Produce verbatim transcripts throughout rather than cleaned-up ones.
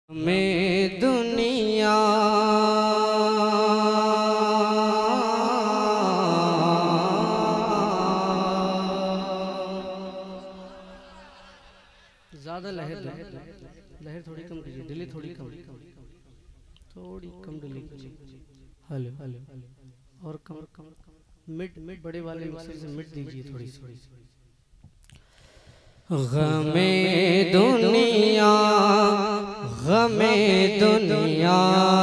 मैं दुनिया ज्यादा लहर लहर थोड़ी कम कीजिए, डिले थोड़ी कम थोड़ी कम डिले कीजिए। हेलो हेलो और कम कम मिड मिड बड़े वाले मिक्सर से मिड दीजिए थोड़ी थोड़ी। गमे दुनिया गमे दुनिया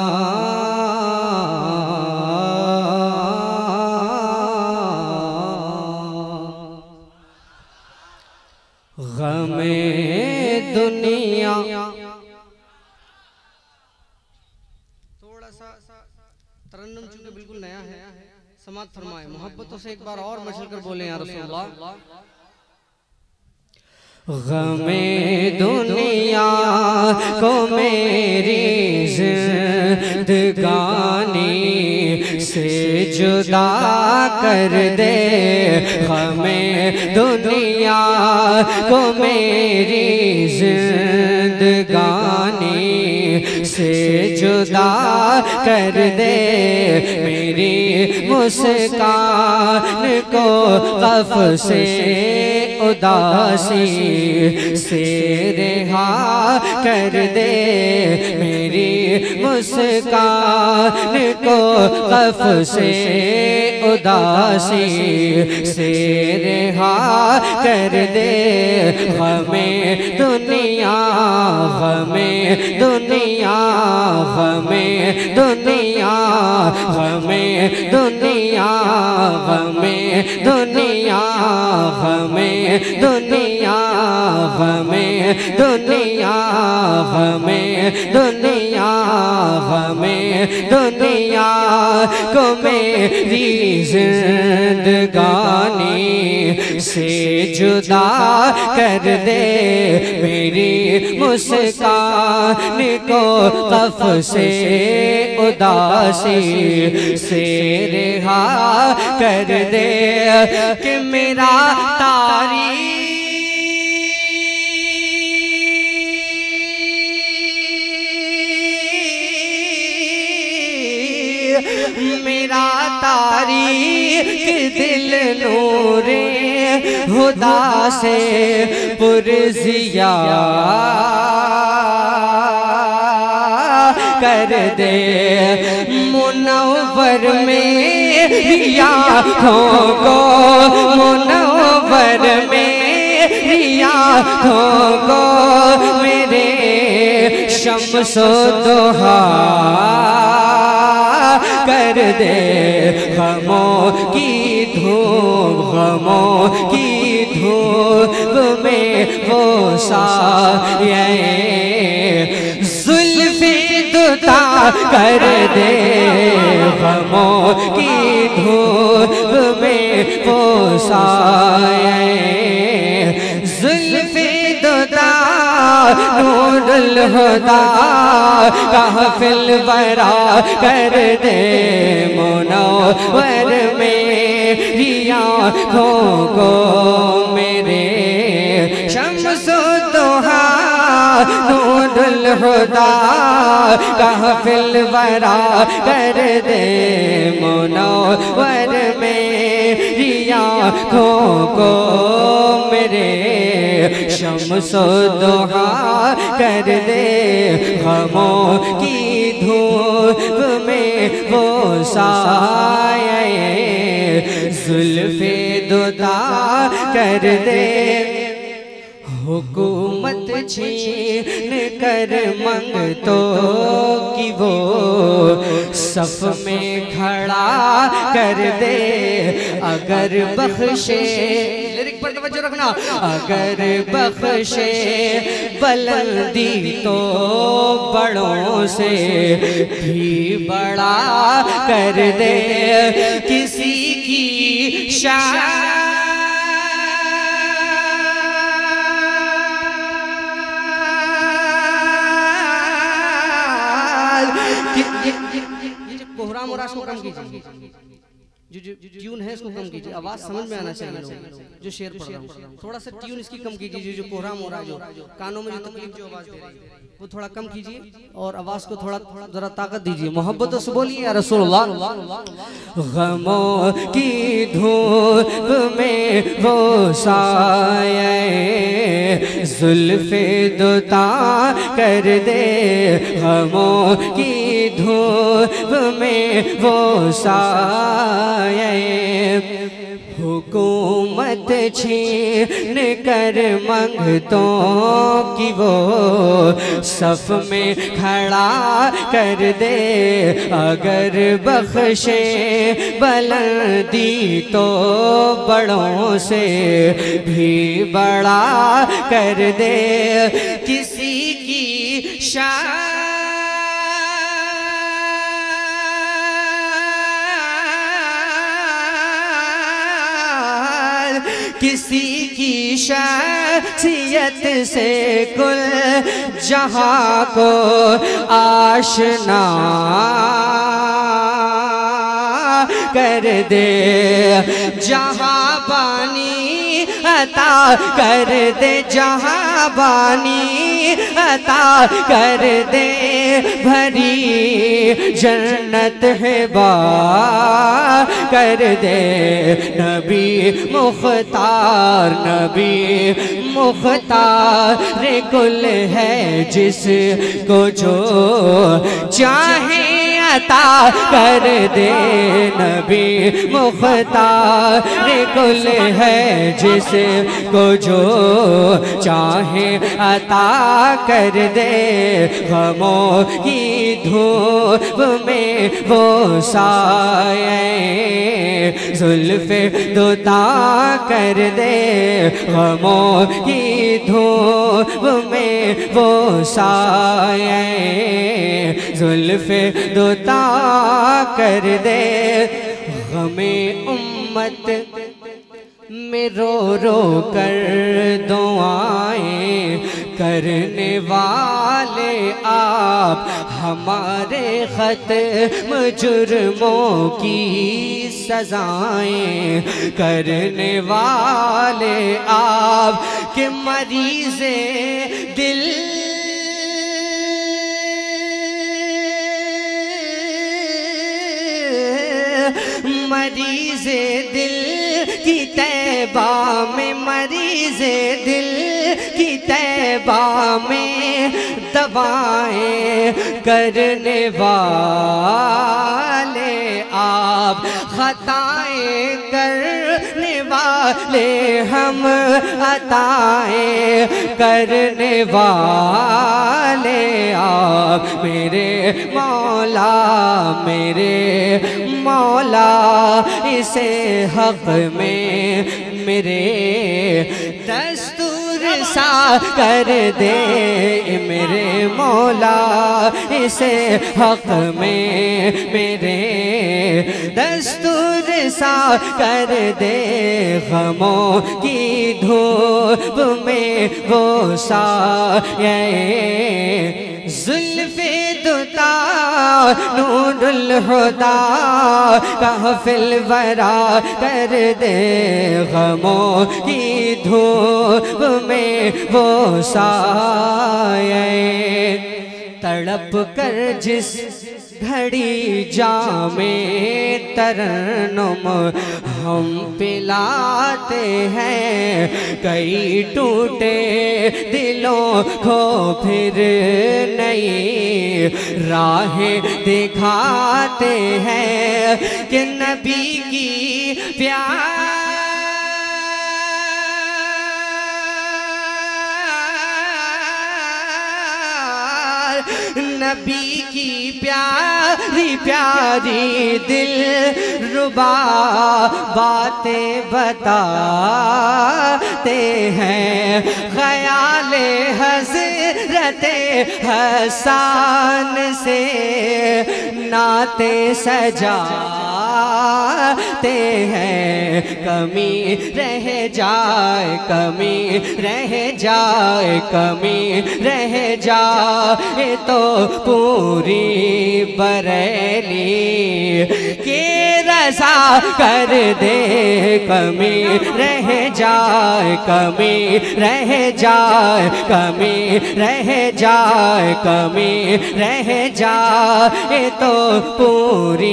गमे दुनिया। थोड़ा सा तरन्नुम चूंकि बिल्कुल नया है, समात फरमाए मोहब्बतों से एक बार और मचल कर बोले या रसूलुल्लाह। गमे दुनिया को मेरी जिंदगानी से जुदा कर दे, गमे दुनिया को मेरी जिंदगानी से जुदा कर दे, मेरी मुस्कान को कफ से उदासी से रिहा कर दे, मेरी मुस्कान को कफ से उदासी से रिहा कर दे। हमें दुनिया हमें दुनिया हमें दुनिया हमें दुनिया हमें दुनिया हमें दुनिया हमें दुनिया हमें दुनिया हमें दुनिया को मेरी जिंदगानी से जुदा कर दे, मेरी मुस्कान को कफ से उदासी से रिहा कर दे, कि मेरा तारी मेरा तारीख दिल नूरे खुदा से पुरजिया कर दे, मुनव्वर में आँखों को मुनव्वर में आँखों को मेरे शम्सो दुहा कर दे, गमों की धूप गमों की धूप में वो साये जुल्फ़े दुता कर दे, गमों की धूप में वो साये जुल्फ़े दुता नूरुल हुदा काफ़िल बरा कर दे, मुनव्वर मेरी आँखों को मेरे शम्सो दुहा नूरुल हुदा काफ़िल बरा कर दे, मुनव्वर मेरी आँखों को मेरे शम्सो दुहा कर दे, गमों की धूप में वो साये जुल्फ़े दुदा कर दे। हुकूमत छीन कर मंगतों की वो सफ में खड़ा कर दे, अगर बख्शे लिरिक पर तवज्जो रखना, अगर बख्शे बुलंदी तो बड़ों से भी बड़ा कर दे, किसी की शान कोहराम और आशको कम कीजिए, जो जो ट्यून है इसको कम कीजिए, आवाज समझ में आना चाहिए लोगों जो शेर पढ़ रहा हूँ। थोड़ा सा ट्यून इसकी कम कीजिए, जो जो कोहराम हो रहा है, जो कानों में जो तकलीफ जो आवाज दे रही है वो थोड़ा कम कीजिए और आवाज को थोड़ा जरा ताकत दीजिए। मोहब्बत से बोलिए या रसूलुल्लाह। गमों की धूप में वो साए जुल्फे दुता कर दे, गमों की धूप में वो साए हुकूमत छीन कर मंगतों की वो सफ में खड़ा कर दे, अगर बख्शे बुलंदी तो बड़ों से भी बड़ा कर दे, किसी की शान किसी की शख्सियत से कुल जहां को आशना कर दे, जहां बानी अता कर दे, जहां बानी अता कर दे, भरी जन्नत है बा कर दे, नबी मुख्तार नबी मुख्तार रे कुल है, जिसको जो चाहे अता कर दे, नबी मुख्तार कुल है, जिसको जो चाहे अता कर दे, गमों की धूप में वो साए जुल्फे दुता कर दे, गमों की धूप में वो साए जुल्फे दुता कर दे, गमे उम्मत में रो रो कर दुआएं करने वाले आप, हमारे खत्म जुर्मों की सजाएं करने वाले आप, के मरीज़े दिल मरीज़े दिल की तैबा में, मरीज़े दिल की तैबा में दवाएं करने वाले आप, खताएं करने वाले हम, अताएं करने वाले आप, मेरे मौला मेरे मौला इसे हक में मेरे दस्तूर सा कर दे, मेरे मौला इसे हक में मेरे दस्तूर सा कर दे, गमों की धूप में वो साए जुल्फे दुता नूरुल हुदा कहफिल वरा कर दे, गमों की धूप में वो साए तड़प कर जिस घड़ी जामे तरन्नुम हम पिलाते हैं, कई टूटे दिलों को फिर नई राहें दिखाते हैं, कि नबी की प्यार नबी की प्यारी प्यारी दिल रुबा बातें बताते हैं, ख्याले हज़रते हसन से नाते सजाते हैं, कमी रह जाए कमी रह जाए कमी रह जाए तो पूरी बरेली के रजा कर दे, कमी रह जाए, कमी रह जाए, कमी रह जाए, कमी रह जाए तो पूरी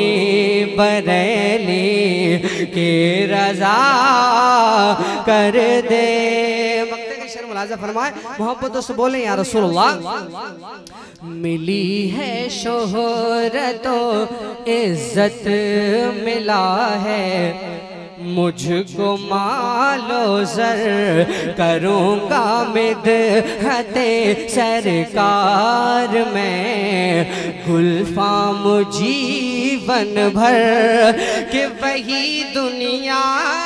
बरेली की रजा कर दे। मक्ते के शेर मुलाजा फरमाए, मोहब्बतों से बोले या रसूलुल्लाह। मिली है शोहरत इज्जत मिला है, मुझको मालो जर करूँगा मिदहते सरकार में, गुलफाम जीवन भर कि वही दुनिया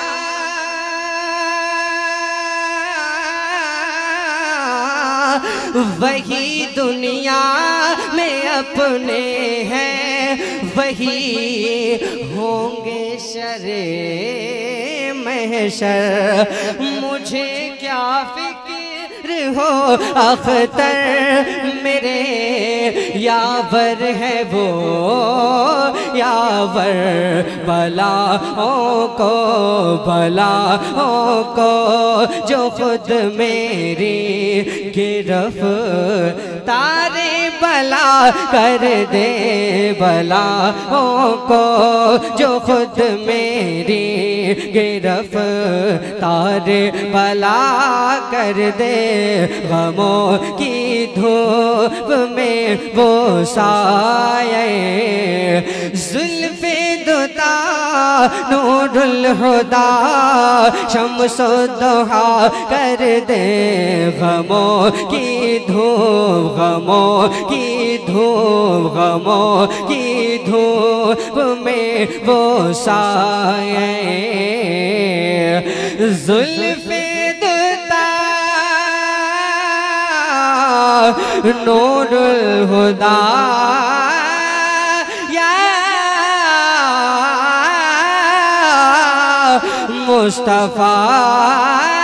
वही दुनिया में अपने हैं, वही होंगे शरे महशर। मुझे क्या फिक्र हो अख्तर मेरे यावर है वो, यावर बलाओं को बलाओं को जो खुद मेरी गिरफ्तारी बला कर दे, बलाओं को जो खुद मेरी गिरफ्तारी बला कर दे, गमों की धूप में वो साये जुल्फे दुता नूरुल हुदा शम्सो दुहा कर दे, गमों की धूप गमों की धूप गमों की धूप में वो साये जुल्फे नूरुल हुदा या मुस्तफा